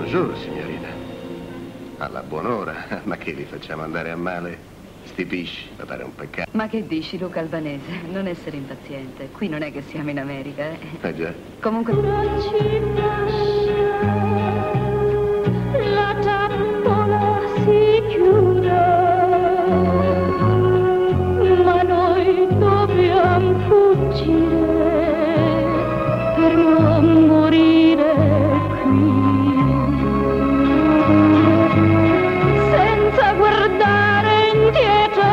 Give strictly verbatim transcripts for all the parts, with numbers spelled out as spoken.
Bonjour, signorina. Alla buon'ora. Ma che li facciamo andare a male? Sti pisci, da dare un peccato. Ma che dici, Luca Albanese? Non essere impaziente. Qui non è che siamo in America, eh? Eh già. Comunque... La trappola si chiude, ma noi dobbiamo fuggire per non morire qui, senza guardare indietro,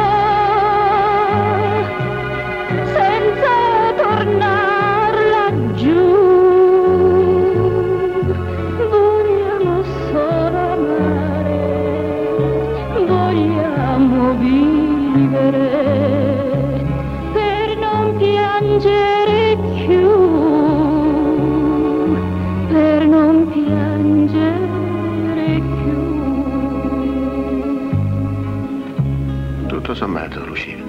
senza tornare laggiù. Vogliamo solo amare, vogliamo vivere per non piangere più, per non piangere più. Tutto sommato, Lucia.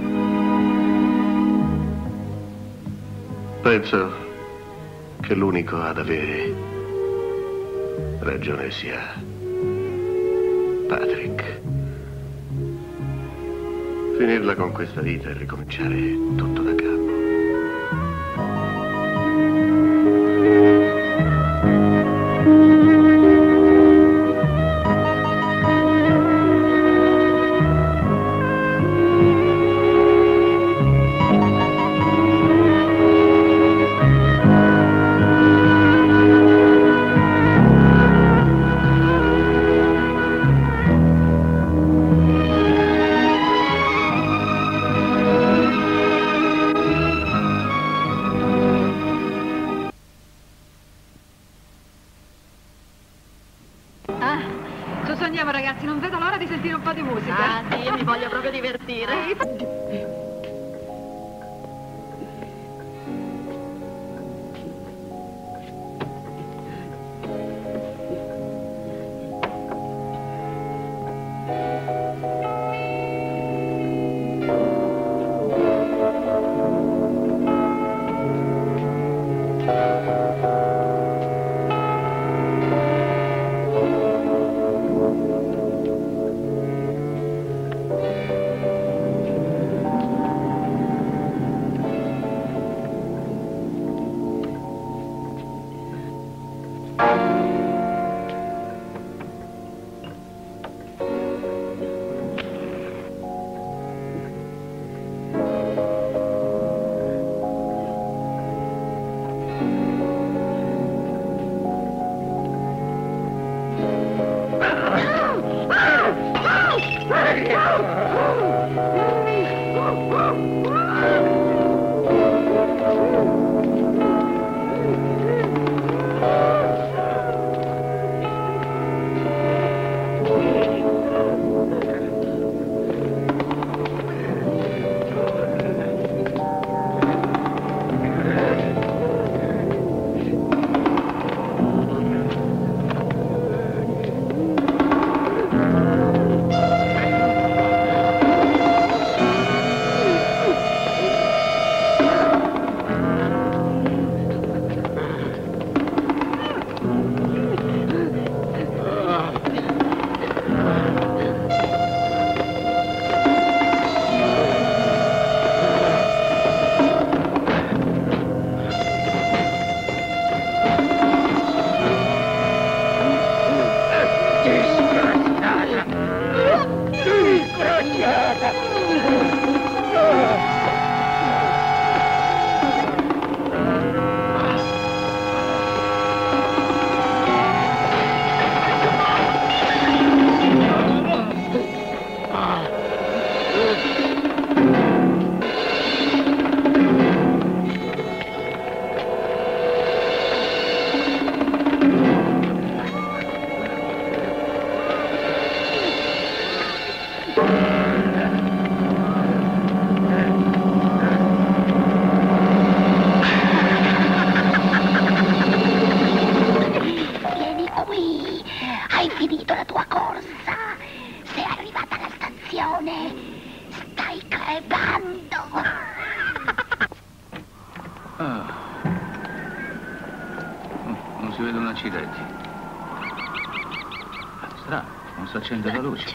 Penso che l'unico ad avere ragione sia Patrick. Finirla con questa vita e ricominciare tutto da capo. Non si vedono accidenti. Bravo, non si accende la luce.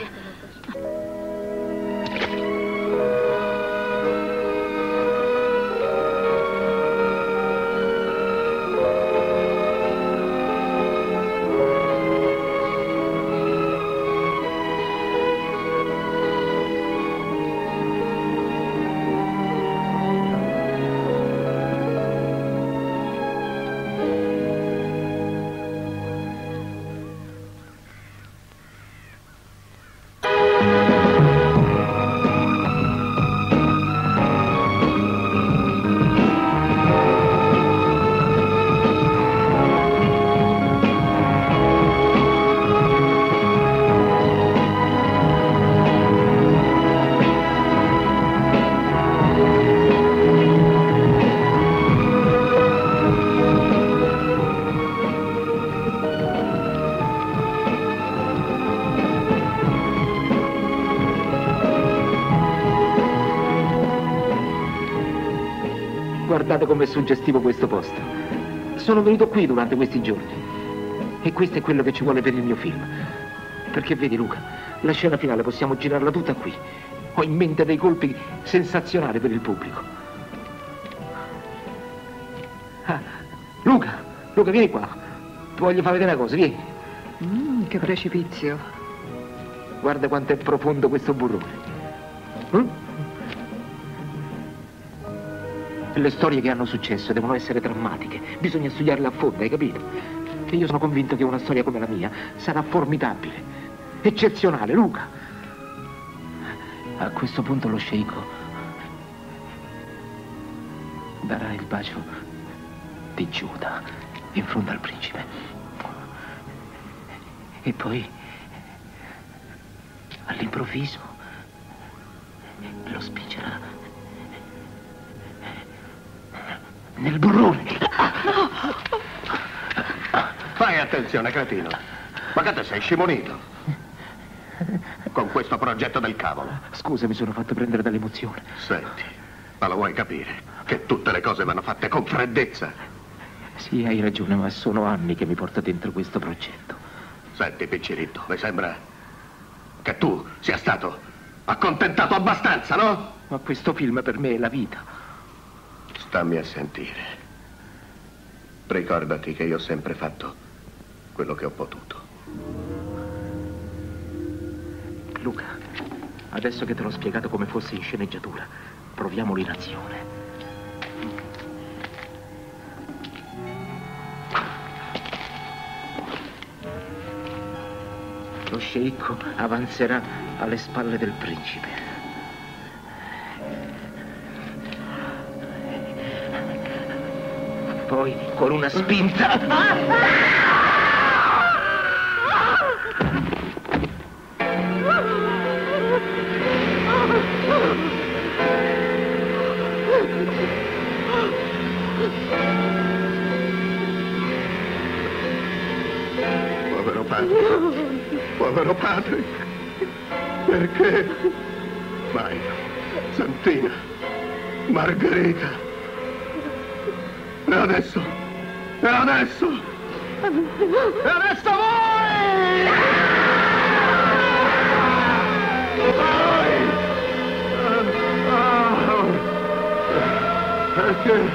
Guardate com'è suggestivo questo posto. Sono venuto qui durante questi giorni. E questo è quello che ci vuole per il mio film. Perché vedi, Luca, la scena finale possiamo girarla tutta qui. Ho in mente dei colpi sensazionali per il pubblico. Ah, Luca, Luca, vieni qua. Ti voglio far vedere una cosa, vieni. Mm, che precipizio. Guarda quanto è profondo questo burrone. Mm? Le storie che hanno successo devono essere drammatiche, bisogna studiarle a fondo, hai capito? E io sono convinto che una storia come la mia sarà formidabile, eccezionale, Luca. A questo punto lo sceicco darà il bacio di Giuda in fronte al principe. E poi, all'improvviso, lo spingerà nel burrone. Fai attenzione, cretino. Ma che te sei scimunito? Con questo progetto del cavolo. Scusa, mi sono fatto prendere dall'emozione. Senti, ma lo vuoi capire? Che tutte le cose vanno fatte con freddezza. Sì, hai ragione, ma sono anni che mi porta dentro questo progetto. Senti, picciritto, mi sembra che tu sia stato accontentato abbastanza, no? Ma questo film per me è la vita. Stammi a sentire. Ricordati che io ho sempre fatto quello che ho potuto. Luca, adesso che te l'ho spiegato come fosse in sceneggiatura, proviamolo in azione. Lo sceicco avanzerà alle spalle del principe. Poi, con una spinta... Povero padre, povero padre, perché? Mai, Santina, Margherita. E adesso? E adesso? E adesso voi! Voi! Perché?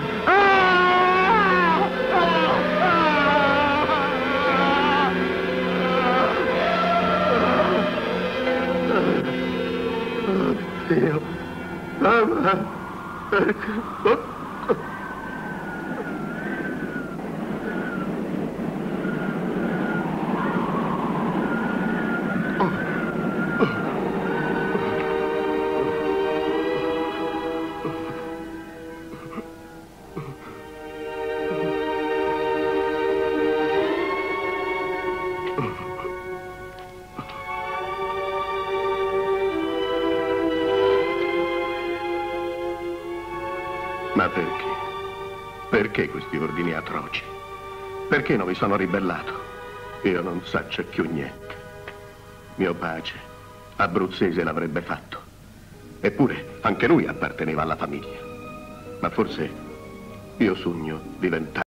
Oddio, mamma, perché? Ma perché? Perché questi ordini atroci? Perché non mi sono ribellato? Io non saccio più niente. Mio pace, abruzzese, l'avrebbe fatto. Eppure anche lui apparteneva alla famiglia. Ma forse io sogno diventare